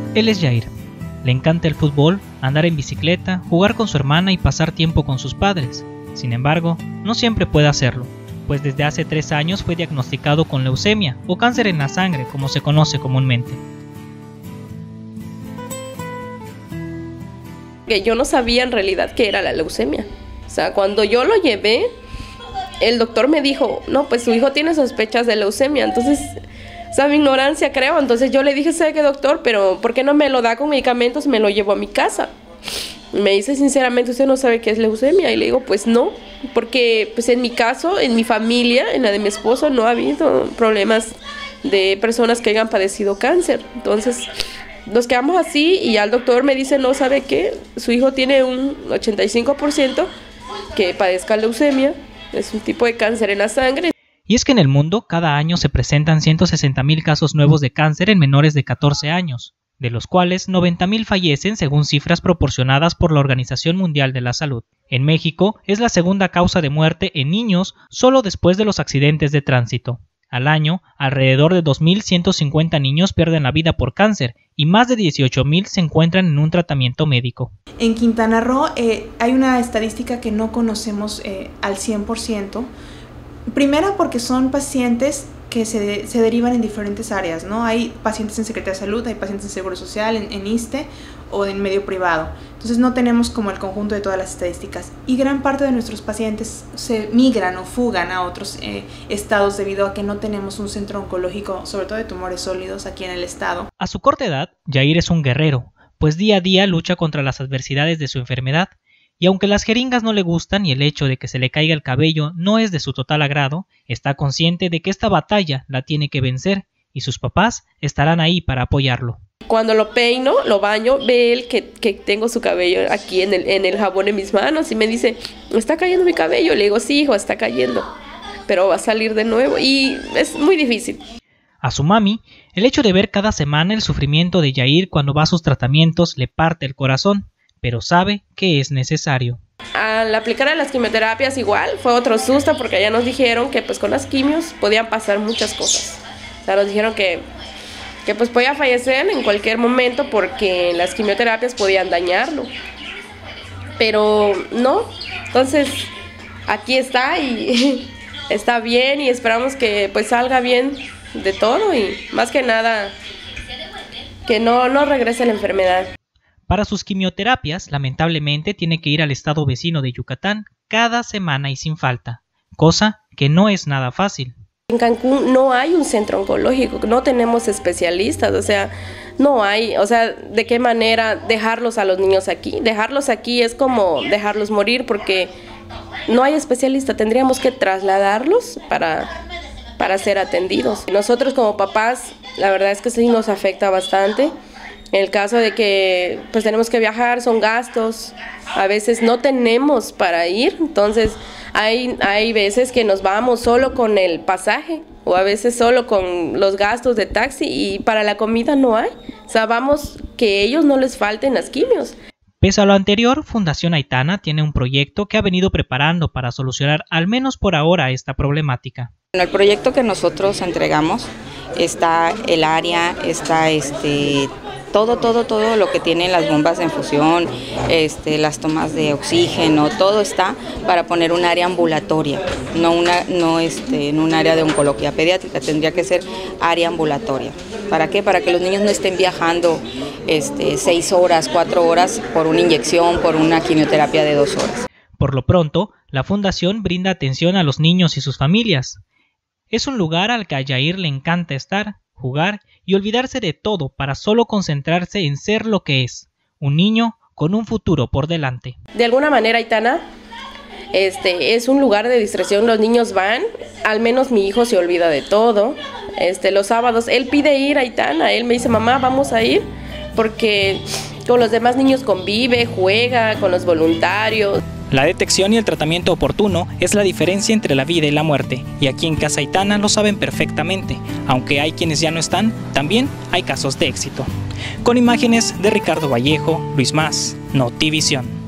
Él es Jair. Le encanta el fútbol, andar en bicicleta, jugar con su hermana y pasar tiempo con sus padres. Sin embargo, no siempre puede hacerlo, pues desde hace 3 años fue diagnosticado con leucemia o cáncer en la sangre, como se conoce comúnmente. Que yo no sabía en realidad qué era la leucemia. O sea, cuando yo lo llevé, el doctor me dijo, no, pues su hijo tiene sospechas de leucemia. Entonces, o sea, mi ignorancia creo. Entonces yo le dije, ¿sabe qué, doctor? Pero ¿por qué no me lo da con medicamentos? Me lo llevo a mi casa. Me dice, sinceramente, ¿usted no sabe qué es leucemia? Y le digo, pues no, porque pues en mi caso, en mi familia, en la de mi esposo, no ha habido problemas de personas que hayan padecido cáncer. Entonces nos quedamos así y ya el doctor me dice, no, ¿sabe qué? Su hijo tiene un 85% que padezca leucemia, es un tipo de cáncer en la sangre. Y es que en el mundo cada año se presentan 160,000 casos nuevos de cáncer en menores de 14 años, de los cuales 90,000 fallecen según cifras proporcionadas por la Organización Mundial de la Salud. En México es la segunda causa de muerte en niños solo después de los accidentes de tránsito. Al año, alrededor de 2,150 niños pierden la vida por cáncer y más de 18,000 se encuentran en un tratamiento médico. En Quintana Roo hay una estadística que no conocemos al 100%. Primero porque son pacientes que se derivan en diferentes áreas, ¿no? Hay pacientes en Secretaría de Salud, hay pacientes en Seguro Social, en ISSSTE o en medio privado. Entonces no tenemos como el conjunto de todas las estadísticas. Y gran parte de nuestros pacientes se migran o fugan a otros estados debido a que no tenemos un centro oncológico, sobre todo de tumores sólidos, aquí en el estado. A su corta edad, Jair es un guerrero, pues día a día lucha contra las adversidades de su enfermedad. Y aunque las jeringas no le gustan y el hecho de que se le caiga el cabello no es de su total agrado, está consciente de que esta batalla la tiene que vencer y sus papás estarán ahí para apoyarlo. Cuando lo peino, lo baño, ve él que tengo su cabello aquí en el jabón en mis manos y me dice, ¿está cayendo mi cabello? Le digo, sí, hijo, está cayendo, pero va a salir de nuevo y es muy difícil. A su mami, el hecho de ver cada semana el sufrimiento de Jair cuando va a sus tratamientos le parte el corazón, pero sabe que es necesario. Al aplicar a las quimioterapias igual, fue otro susto porque ya nos dijeron que pues con las quimios podían pasar muchas cosas. O sea, nos dijeron que pues podía fallecer en cualquier momento porque las quimioterapias podían dañarlo. Pero no, entonces aquí está y está bien y esperamos que pues salga bien de todo y más que nada que no regrese la enfermedad. Para sus quimioterapias, lamentablemente tiene que ir al estado vecino de Yucatán cada semana y sin falta, cosa que no es nada fácil. En Cancún no hay un centro oncológico, no tenemos especialistas, o sea, no hay, o sea, ¿de qué manera dejarlos a los niños aquí? Dejarlos aquí es como dejarlos morir porque no hay especialista, tendríamos que trasladarlos para ser atendidos. Nosotros como papás, la verdad es que sí nos afecta bastante. En el caso de que pues tenemos que viajar, son gastos, a veces no tenemos para ir, entonces hay veces que nos vamos solo con el pasaje o a veces solo con los gastos de taxi y para la comida no hay. O sea, vamos que ellos no les falten las quimios. Pese a lo anterior, Fundación Aitana tiene un proyecto que ha venido preparando para solucionar al menos por ahora esta problemática. En el proyecto que nosotros entregamos está el área, está todo lo que tienen las bombas de infusión, las tomas de oxígeno, todo está para poner un área ambulatoria, no en un área de oncología pediátrica, tendría que ser área ambulatoria. ¿Para qué? Para que los niños no estén viajando 6 horas, 4 horas por una inyección, por una quimioterapia de 2 horas. Por lo pronto, la fundación brinda atención a los niños y sus familias. Es un lugar al que a Jair le encanta estar, jugar y olvidarse de todo para solo concentrarse en ser lo que es, un niño con un futuro por delante. De alguna manera, Aitana, es un lugar de distracción, los niños van, al menos mi hijo se olvida de todo. Los sábados él pide ir a Aitana, él me dice, mamá, vamos a ir, porque con los demás niños convive, juega con los voluntarios. La detección y el tratamiento oportuno es la diferencia entre la vida y la muerte, y aquí en Casa Aitana lo saben perfectamente. Aunque hay quienes ya no están, también hay casos de éxito. Con imágenes de Ricardo Vallejo, Luis Mas, Notivisión.